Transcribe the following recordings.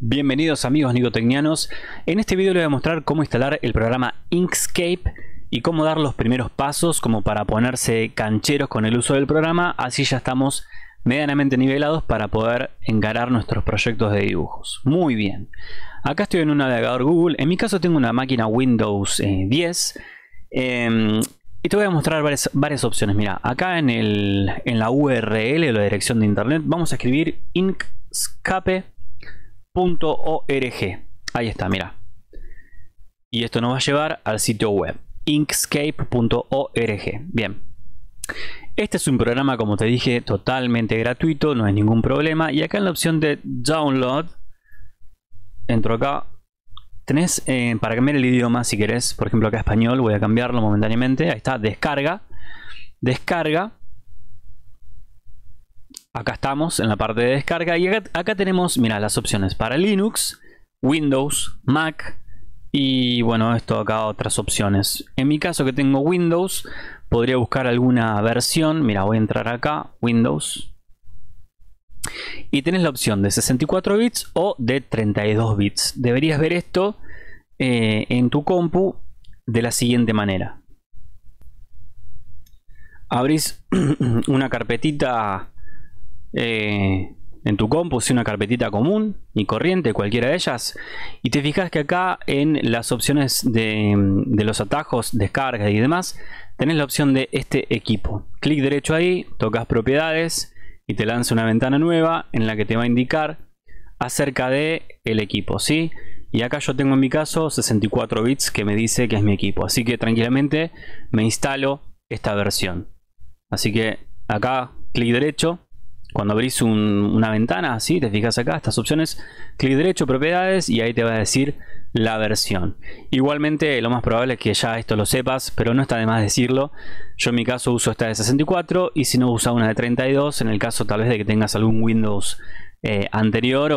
Bienvenidos amigos nicotecnianos. En este video les voy a mostrar cómo instalar el programa Inkscape y cómo dar los primeros pasos como para ponerse cancheros con el uso del programa. Así ya estamos medianamente nivelados para poder encarar nuestros proyectos de dibujos. Muy bien. Acá estoy en un navegador Google. En mi caso tengo una máquina Windows 10. Y te voy a mostrar varias opciones. Mira, acá en la URL o la dirección de internet vamos a escribir inkscape.org. Ahí está, mira. Y esto nos va a llevar al sitio web inkscape.org. Bien. Este es un programa, como te dije, totalmente gratuito, no hay ningún problema. Y acá en la opción de download, entro acá. Tenés para cambiar el idioma si querés, por ejemplo acá español, voy a cambiarlo momentáneamente. Ahí está, descarga. Descarga. Acá estamos en la parte de descarga y acá tenemos, mira, las opciones para Linux, Windows, Mac y bueno, esto acá otras opciones. En mi caso que tengo Windows, podría buscar alguna versión. Mira, voy a entrar acá, Windows. Y tenés la opción de 64 bits o de 32 bits. Deberías ver esto en tu compu de la siguiente manera. Abrís una carpetita en tu compu, una carpetita común y corriente, cualquiera de ellas. Y te fijas que acá en las opciones de los atajos, descarga y demás, tenés la opción de este equipo. Clic derecho ahí, tocas propiedades y te lanza una ventana nueva en la que te va a indicar acerca de el equipo, ¿sí? Y acá yo tengo en mi caso 64 bits que me dice que es mi equipo, así que tranquilamente me instalo esta versión. Así que acá clic derecho, cuando abrís una ventana, ¿sí? Te fijas acá, estas opciones, clic derecho, propiedades, y ahí te va a decir la versión. Igualmente lo más probable es que ya esto lo sepas, pero no está de más decirlo. Yo en mi caso uso esta de 64 y si no usa una de 32 en el caso tal vez de que tengas algún Windows anterior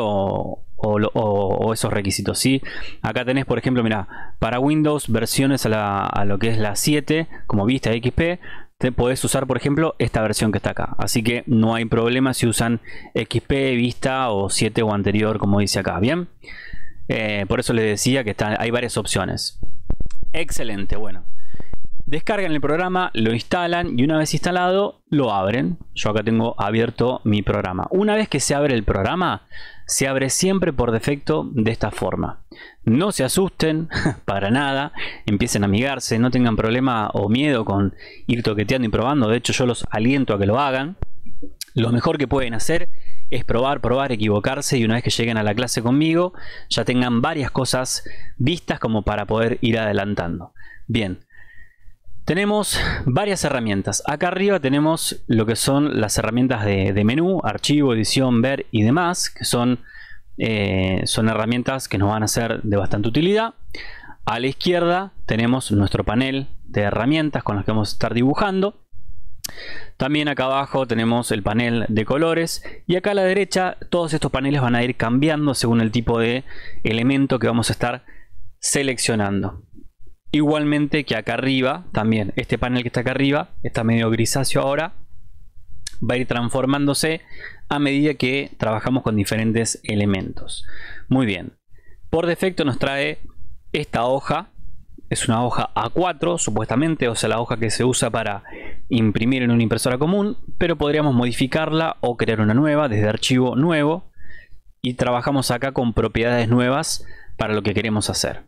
o esos requisitos, ¿sí? Acá tenés, por ejemplo, mira, para Windows versiones a lo que es la 7 como Vista XP, te podés usar, por ejemplo, esta versión que está acá. Así que no hay problema si usan XP, Vista o 7 o anterior, como dice acá. Bien, por eso les decía que hay varias opciones. Excelente, bueno. Descargan el programa, lo instalan y una vez instalado lo abren. Yo acá tengo abierto mi programa. Una vez que se abre el programa, se abre siempre por defecto de esta forma. No se asusten para nada, empiecen a amigarse, no tengan problema o miedo con ir toqueteando y probando. De hecho yo los aliento a que lo hagan. Lo mejor que pueden hacer es probar, equivocarse y una vez que lleguen a la clase conmigo ya tengan varias cosas vistas como para poder ir adelantando. Bien. Tenemos varias herramientas. Acá arriba tenemos lo que son las herramientas de menú, archivo, edición, ver y demás, que son herramientas que nos van a ser de bastante utilidad. A la izquierda tenemos nuestro panel de herramientas con las que vamos a estar dibujando. También acá abajo tenemos el panel de colores y acá a la derecha todos estos paneles van a ir cambiando según el tipo de elemento que vamos a estar seleccionando. Igualmente que acá arriba, también este panel que está acá arriba, está medio grisáceo ahora, va a ir transformándose a medida que trabajamos con diferentes elementos. Muy bien, por defecto nos trae esta hoja, es una hoja A4 supuestamente, o sea la hoja que se usa para imprimir en una impresora común, pero podríamos modificarla o crear una nueva desde archivo nuevo y trabajamos acá con propiedades nuevas para lo que queremos hacer.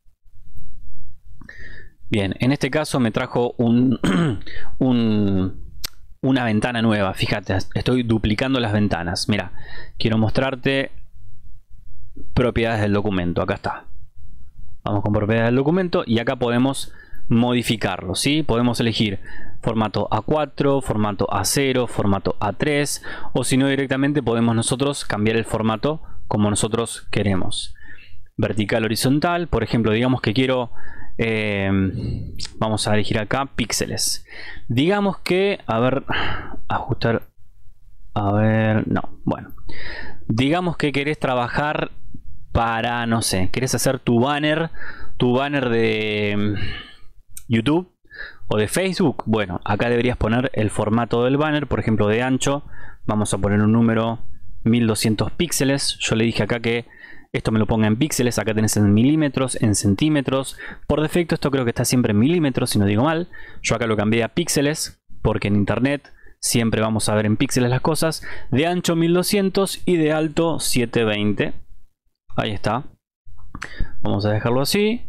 Bien, en este caso me trajo una ventana nueva. Fíjate, estoy duplicando las ventanas. Mira, quiero mostrarte propiedades del documento. Acá está. Vamos con propiedades del documento y acá podemos modificarlo, ¿sí? Podemos elegir formato A4, formato A0, formato A3 o si no directamente podemos nosotros cambiar el formato como nosotros queremos. Vertical, horizontal, por ejemplo, digamos que quiero... vamos a elegir acá píxeles. Digamos que, a ver, ajustar, a ver, no, bueno, digamos que querés trabajar para, no sé, querés hacer tu banner de YouTube o de Facebook. Bueno, acá deberías poner el formato del banner, por ejemplo, de ancho. Vamos a poner un número 1200 píxeles. Yo le dije acá que esto me lo ponga en píxeles. Acá tenés en milímetros, en centímetros. Por defecto esto creo que está siempre en milímetros, si no digo mal. Yo acá lo cambié a píxeles porque en internet siempre vamos a ver en píxeles las cosas. De ancho 1200 y de alto 720. Ahí está. Vamos a dejarlo así.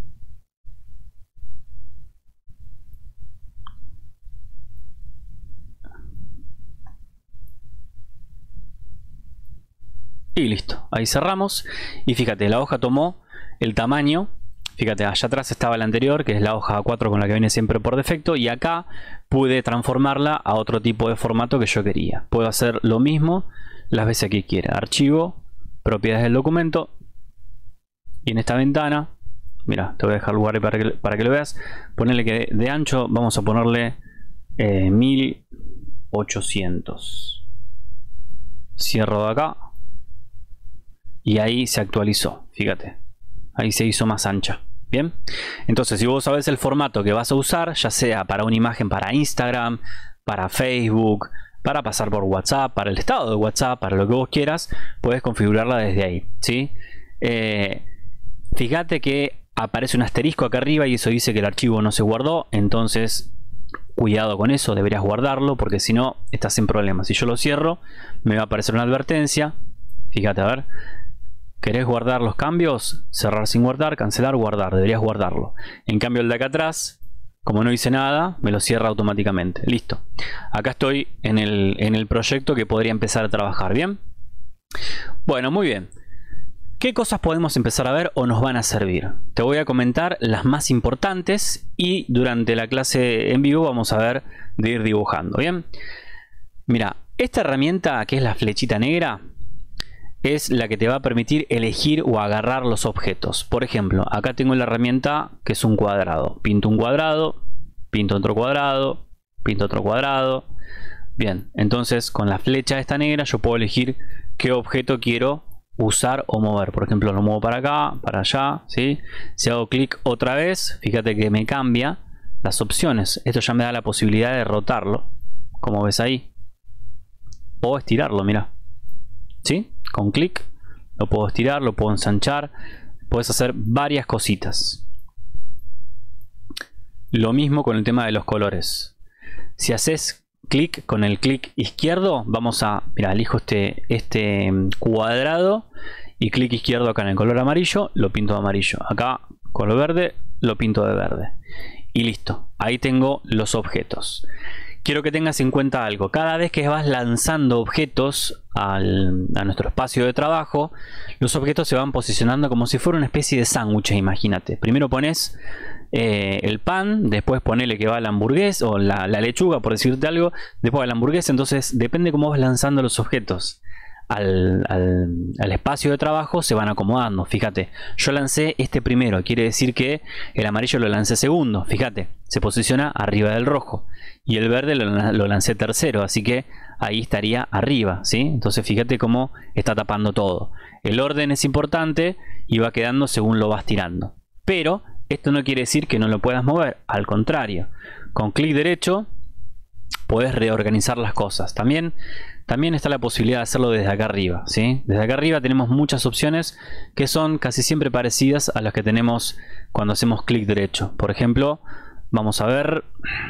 Y listo, ahí cerramos. Y fíjate, la hoja tomó el tamaño. Fíjate, allá atrás estaba la anterior, que es la hoja A4 con la que viene siempre por defecto. Y acá pude transformarla a otro tipo de formato que yo quería. Puedo hacer lo mismo las veces que quiera. Archivo, propiedades del documento. Y en esta ventana, mira, te voy a dejar lugar para que lo veas. Ponerle que de ancho vamos a ponerle 1800. Cierro de acá. Y ahí se actualizó, fíjate. Ahí se hizo más ancha. Bien. Entonces, si vos sabés el formato que vas a usar, ya sea para una imagen para Instagram, para Facebook, para pasar por WhatsApp, para el estado de WhatsApp, para lo que vos quieras, puedes configurarla desde ahí, ¿sí? Fíjate que aparece un asterisco acá arriba y eso dice que el archivo no se guardó. Entonces, cuidado con eso, deberías guardarlo porque si no, estás en problemas. Si yo lo cierro, me va a aparecer una advertencia. Fíjate, a ver. ¿Querés guardar los cambios? Cerrar sin guardar, cancelar, guardar. Deberías guardarlo. En cambio el de acá atrás, como no hice nada, me lo cierra automáticamente. Listo. Acá estoy en el proyecto que podría empezar a trabajar. ¿Bien? Bueno, muy bien. ¿Qué cosas podemos empezar a ver o nos van a servir? Te voy a comentar las más importantes y durante la clase en vivo vamos a ver de ir dibujando. ¿Bien? Mira, esta herramienta que es la flechita negra es la que te va a permitir elegir o agarrar los objetos. Por ejemplo, acá tengo la herramienta que es un cuadrado. Pinto un cuadrado, pinto otro cuadrado, pinto otro cuadrado. Bien, entonces con la flecha esta negra yo puedo elegir qué objeto quiero usar o mover. Por ejemplo, lo muevo para acá, para allá, ¿sí? Si hago clic otra vez, fíjate que me cambia las opciones. Esto ya me da la posibilidad de rotarlo, como ves ahí. O estirarlo, mira. ¿Sí? Con clic lo puedo estirar, lo puedo ensanchar. Puedes hacer varias cositas. Lo mismo con el tema de los colores. Si haces clic con el clic izquierdo, vamos a, mira, elijo este cuadrado y clic izquierdo acá en el color amarillo, lo pinto de amarillo. Acá color verde, lo pinto de verde. Y listo, ahí tengo los objetos. Quiero que tengas en cuenta algo. Cada vez que vas lanzando objetos a nuestro espacio de trabajo, los objetos se van posicionando como si fuera una especie de sándwich, imagínate. Primero pones el pan, después ponele que va la hamburguesa o la lechuga, por decirte algo, después va la hamburguesa. Entonces depende cómo vas lanzando los objetos al espacio de trabajo, se van acomodando. Fíjate, yo lancé este primero, quiere decir que el amarillo lo lancé segundo. Fíjate, se posiciona arriba del rojo. Y el verde lo lancé tercero, así que ahí estaría arriba, ¿sí? Entonces fíjate cómo está tapando todo. El orden es importante y va quedando según lo vas tirando. Pero esto no quiere decir que no lo puedas mover, al contrario. Con clic derecho puedes reorganizar las cosas. También está la posibilidad de hacerlo desde acá arriba, ¿sí? Desde acá arriba tenemos muchas opciones que son casi siempre parecidas a las que tenemos cuando hacemos clic derecho. Por ejemplo, vamos a ver...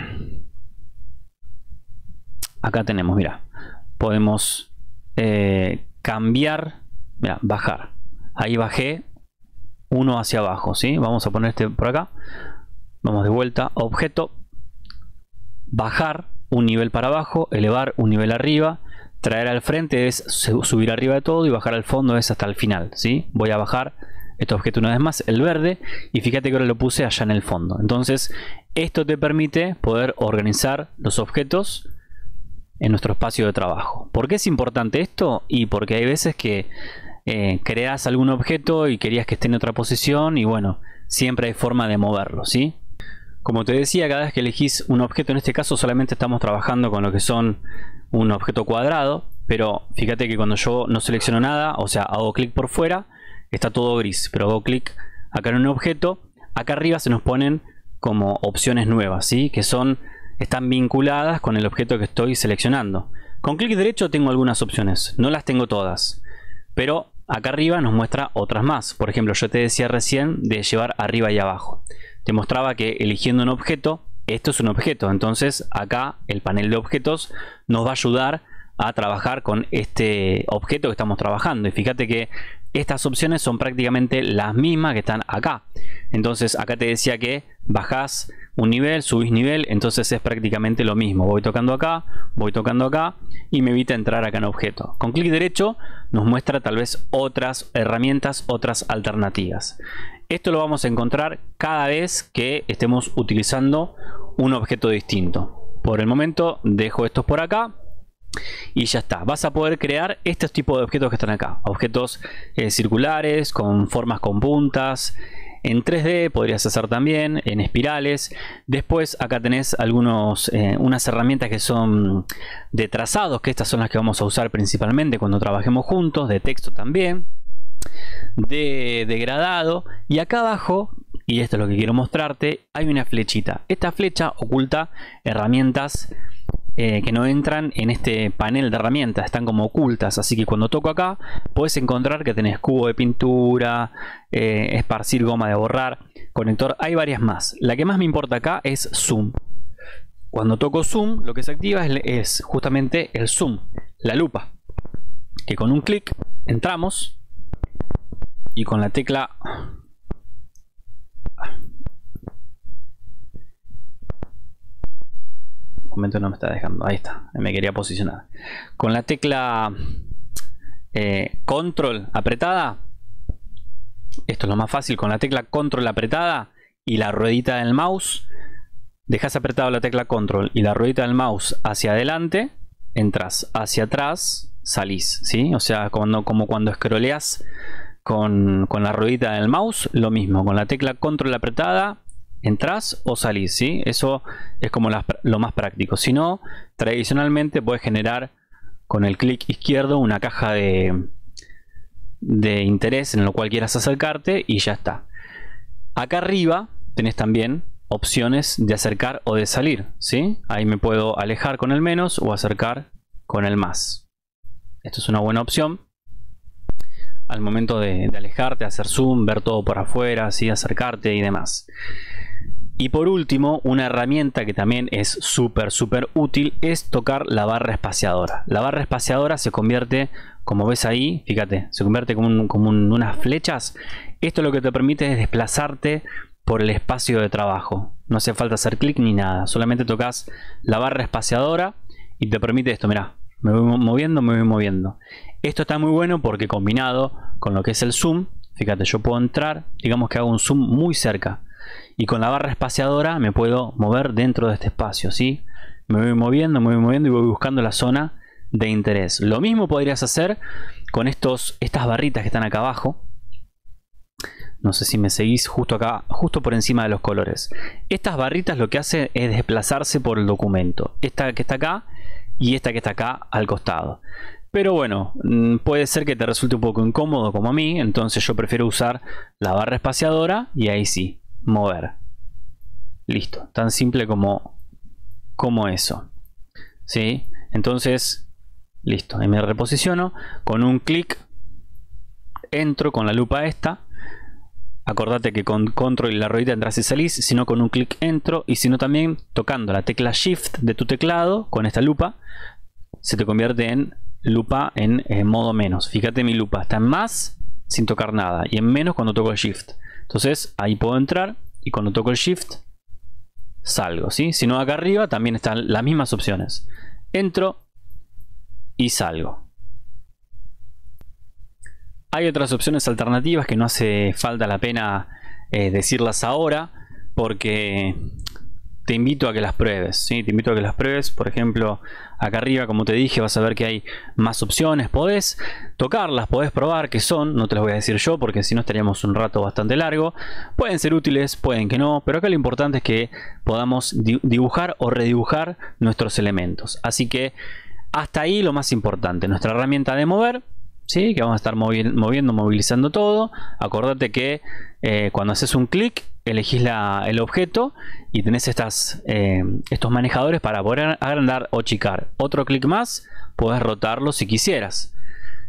Acá tenemos, mira, podemos cambiar, mira, bajar. Ahí bajé uno hacia abajo, ¿sí? Vamos a poner este por acá. Vamos de vuelta, objeto, bajar un nivel para abajo, elevar un nivel arriba, traer al frente es subir arriba de todo y bajar al fondo es hasta el final, ¿sí? Voy a bajar este objeto una vez más, el verde, y fíjate que ahora lo puse allá en el fondo. Entonces, esto te permite poder organizar los objetos en nuestro espacio de trabajo. ¿Por qué es importante esto? Y porque hay veces que creas algún objeto y querías que esté en otra posición y bueno, siempre hay forma de moverlo, ¿sí? Como te decía, cada vez que elegís un objeto, en este caso solamente estamos trabajando con lo que son un objeto cuadrado, pero fíjate que cuando yo no selecciono nada, o sea, hago clic por fuera, está todo gris, pero hago clic acá en un objeto, acá arriba se nos ponen como opciones nuevas, ¿sí? Que están vinculadas con el objeto que estoy seleccionando. Con clic derecho tengo algunas opciones, no las tengo todas, pero acá arriba nos muestra otras más. Por ejemplo, yo te decía recién de llevar arriba y abajo. Te mostraba que eligiendo un objeto, esto es un objeto, entonces acá el panel de objetos nos va a ayudar a trabajar con este objeto que estamos trabajando. Y fíjate que estas opciones son prácticamente las mismas que están acá. Entonces acá te decía que bajás un nivel, subís nivel, entonces es prácticamente lo mismo. Voy tocando acá y me evita entrar acá en objeto. Con clic derecho nos muestra tal vez otras herramientas, otras alternativas. Esto lo vamos a encontrar cada vez que estemos utilizando un objeto distinto. Por el momento dejo estos por acá y ya está. Vas a poder crear estos tipos de objetos que están acá. Objetos circulares, con formas con puntas. En 3D podrías hacer también, en espirales. Después acá tenés unas herramientas que son de trazados, que estas son las que vamos a usar principalmente cuando trabajemos juntos. De texto también. De degradado. Y acá abajo, y esto es lo que quiero mostrarte, hay una flechita. Esta flecha oculta herramientas que no entran en este panel de herramientas, están como ocultas, así que cuando toco acá puedes encontrar que tenés cubo de pintura, esparcir goma de borrar, conector, hay varias más. La que más me importa acá es zoom. Cuando toco zoom, lo que se activa es justamente el zoom, la lupa, que con un clic entramos y con la tecla momento no me está dejando, ahí está, me quería posicionar con la tecla control apretada. Esto es lo más fácil, con la tecla control apretada y la ruedita del mouse, dejas apretado la tecla control y la ruedita del mouse hacia adelante, entras, hacia atrás salís, ¿sí? O sea, como cuando scrolleas con la ruedita del mouse, lo mismo, con la tecla control apretada entras o salís, ¿sí? Eso es como lo más práctico. Si no, tradicionalmente puedes generar con el clic izquierdo una caja de interés en lo cual quieras acercarte y ya está. Acá arriba tenés también opciones de acercar o de salir, ¿sí? Ahí me puedo alejar con el menos o acercar con el más. Esto es una buena opción al momento de alejarte, hacer zoom, ver todo por afuera, ¿sí? Acercarte y demás. Y por último, una herramienta que también es súper útil es tocar la barra espaciadora. La barra espaciadora se convierte, como ves ahí, fíjate, se convierte como unas flechas. Esto lo que te permite es desplazarte por el espacio de trabajo. No hace falta hacer clic ni nada, solamente tocas la barra espaciadora y te permite esto, mirá, me voy moviendo. Esto está muy bueno porque combinado con lo que es el zoom, fíjate, yo puedo entrar, digamos que hago un zoom muy cerca. Y con la barra espaciadora me puedo mover dentro de este espacio, ¿sí? Me voy moviendo y voy buscando la zona de interés. Lo mismo podrías hacer con estas barritas que están acá abajo. No sé si me seguís justo acá, justo por encima de los colores. Estas barritas lo que hace es desplazarse por el documento. Esta que está acá y esta que está acá al costado. Pero bueno, puede ser que te resulte un poco incómodo como a mí. Entonces yo prefiero usar la barra espaciadora y ahí sí, mover. Listo, tan simple como eso, ¿sí? Entonces, listo, ahí me reposiciono. Con un clic entro con la lupa esta. Acordate que con control y la ruedita entras y salís. Si no, con un clic entro. Y si no, también tocando la tecla shift de tu teclado con esta lupa, se te convierte en lupa en modo menos. Fíjate, mi lupa está en más sin tocar nada y en menos cuando toco el shift. Entonces ahí puedo entrar y cuando toco el shift salgo, ¿sí? Si no, acá arriba también están las mismas opciones. Entro y salgo. Hay otras opciones alternativas que no hace falta la pena decirlas ahora porque te invito a que las pruebes, ¿sí? Te invito a que las pruebes. Por ejemplo, acá arriba, como te dije, vas a ver que hay más opciones. Podés tocarlas, podés probar qué son. No te las voy a decir yo porque si no estaríamos un rato bastante largo. Pueden ser útiles, pueden que no. Pero acá lo importante es que podamos dibujar o redibujar nuestros elementos. Así que hasta ahí lo más importante. Nuestra herramienta de mover, ¿sí? Que vamos a estar movilizando todo. Acordate que cuando haces un clic elegís el objeto y tenés estos manejadores para poder agrandar o achicar. Otro clic más, podés rotarlo si quisieras.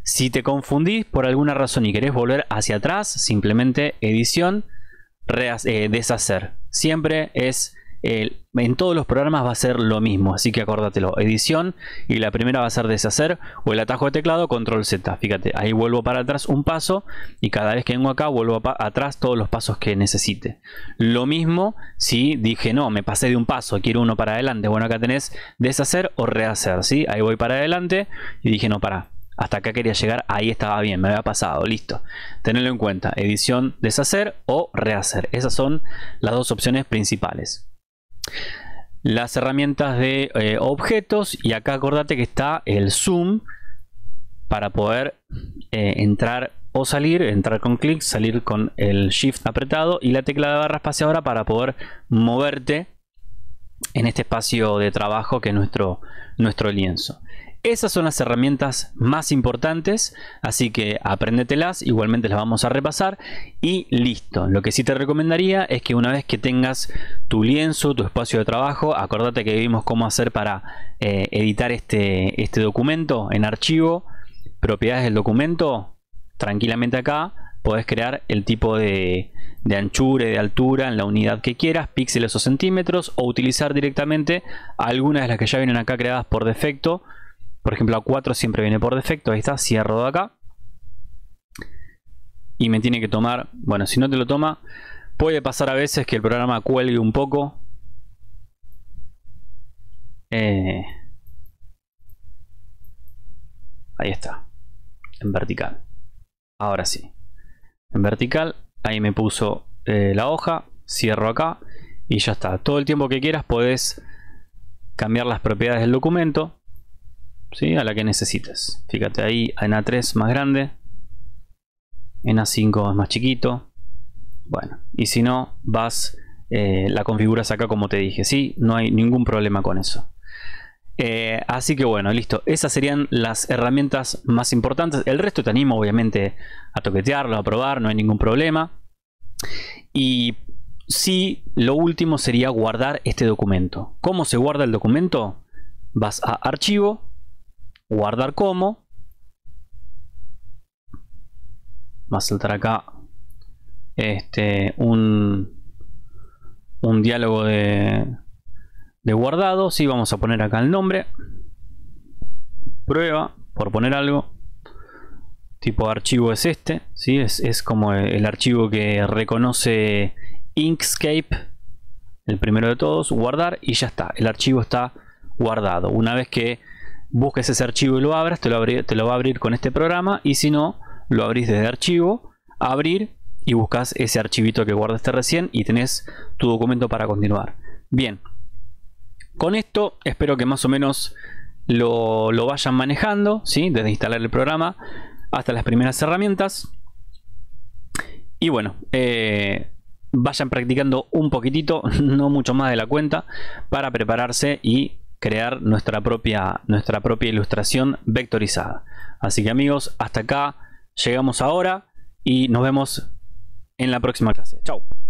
Si te confundís por alguna razón y querés volver hacia atrás, simplemente edición, deshacer. Siempre es, en todos los programas va a ser lo mismo, así que acórdatelo. Edición y la primera va a ser deshacer, o el atajo de teclado, control Z. Fíjate, ahí vuelvo para atrás un paso y cada vez que vengo acá vuelvo atrás todos los pasos que necesite. Lo mismo si dije no, me pasé de un paso, quiero uno para adelante. Bueno, acá tenés deshacer o rehacer, ¿sí? Ahí voy para adelante y dije no, para. Hasta acá quería llegar, ahí estaba bien, me había pasado, listo. Tenedlo en cuenta, edición, deshacer o rehacer. Esas son las dos opciones principales. Las herramientas de objetos, y acá acordate que está el zoom para poder entrar o salir, entrar con clic, salir con el shift apretado, y la tecla de barra espaciadora para poder moverte en este espacio de trabajo que es nuestro lienzo. Esas son las herramientas más importantes, así que apréndetelas, igualmente las vamos a repasar y listo. Lo que sí te recomendaría es que una vez que tengas tu lienzo, tu espacio de trabajo, acordate que vimos cómo hacer para editar este documento en archivo, propiedades del documento, tranquilamente acá podés crear el tipo de anchura y de altura en la unidad que quieras, píxeles o centímetros, o utilizar directamente algunas de las que ya vienen acá creadas por defecto. Por ejemplo, A4 siempre viene por defecto. Ahí está, cierro de acá. Y me tiene que tomar, bueno, si no te lo toma, puede pasar a veces que el programa cuelgue un poco. Ahí está, en vertical. Ahora sí, en vertical, ahí me puso la hoja, cierro acá y ya está. Todo el tiempo que quieras podés cambiar las propiedades del documento, ¿sí? A la que necesites. Fíjate ahí, en A3 más grande, en A5 es más chiquito. Bueno, y si no, la configuras acá como te dije, ¿sí? No hay ningún problema con eso. Así que bueno, listo. Esas serían las herramientas más importantes. El resto te animo obviamente a toquetearlo, a probar, no hay ningún problema. Y sí, lo último sería guardar este documento. ¿Cómo se guarda el documento? Vas a archivo, guardar como. Va a saltar acá un diálogo de guardado. Sí, vamos a poner acá el nombre, prueba, por poner algo. Tipo de archivo es este, ¿sí? Es como el archivo que reconoce Inkscape, el primero de todos. Guardar y ya está, el archivo está guardado. Una vez que busques ese archivo y lo abras, te lo va a abrir con este programa, y si no, lo abrís desde archivo, abrir, y buscas ese archivito que guardaste recién y tenés tu documento para continuar. Bien, con esto espero que más o menos lo vayan manejando, ¿sí? Desde instalar el programa hasta las primeras herramientas. Y bueno, vayan practicando un poquitito, no mucho más de la cuenta, para prepararse y crear nuestra propia ilustración vectorizada. Así que amigos, hasta acá llegamos ahora y nos vemos en la próxima clase. Chao.